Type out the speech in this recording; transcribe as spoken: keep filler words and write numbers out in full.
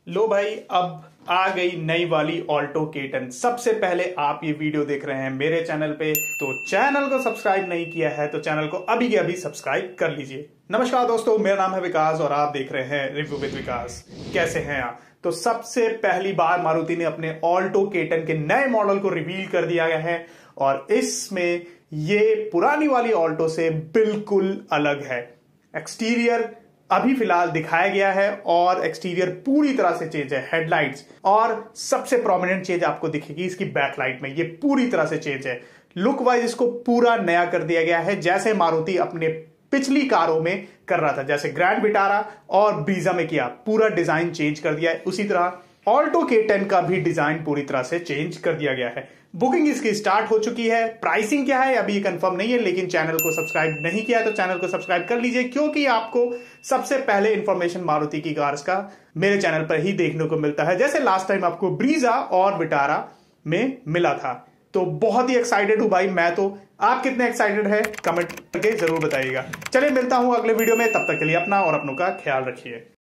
लो भाई, अब आ गई नई वाली ऑल्टो के टेन। सबसे पहले आप ये वीडियो देख रहे हैं मेरे चैनल पे, तो चैनल को सब्सक्राइब नहीं किया है तो चैनल को अभी के अभी सब्सक्राइब कर लीजिए। नमस्कार दोस्तों, मेरा नाम है विकास और आप देख रहे हैं रिव्यू विद विकास। कैसे हैं आप? तो सबसे पहली बार मारुति ने अपने ऑल्टो के टेन के नए मॉडल को रिवील कर दिया गया है और इसमें ये पुरानी वाली ऑल्टो से बिल्कुल अलग है। एक्सटीरियर अभी फिलहाल दिखाया गया है और एक्सटीरियर पूरी तरह से चेंज है। हेडलाइट्स और सबसे प्रोमिनेंट चेंज आपको दिखेगी इसकी बैकलाइट में, ये पूरी तरह से चेंज है। लुक वाइज इसको पूरा नया कर दिया गया है, जैसे मारुति अपने पिछली कारों में कर रहा था, जैसे ग्रैंड विटारा और ब्रीजा में किया, पूरा डिजाइन चेंज कर दिया है। उसी तरह ऑल्टो के टेन का भी डिजाइन पूरी तरह से चेंज कर दिया गया है। बुकिंग इसकी स्टार्ट हो चुकी है। प्राइसिंग क्या है अभी कंफर्म नहीं है, लेकिन चैनल को सब्सक्राइब नहीं किया है तो चैनल को सब्सक्राइब कर लीजिए, क्योंकि आपको सबसे पहले इंफॉर्मेशन मारुति की कार्स का मेरे चैनल पर ही देखने को मिलता है, जैसे लास्ट टाइम आपको ब्रीजा और विटारा में मिला था। तो बहुत ही एक्साइटेड हूं भाई मैं तो। आप कितने एक्साइटेड है कमेंट करके जरूर बताइएगा। चलिए मिलता हूं अगले वीडियो में, तब तक के लिए अपना और अपनों का ख्याल रखिए।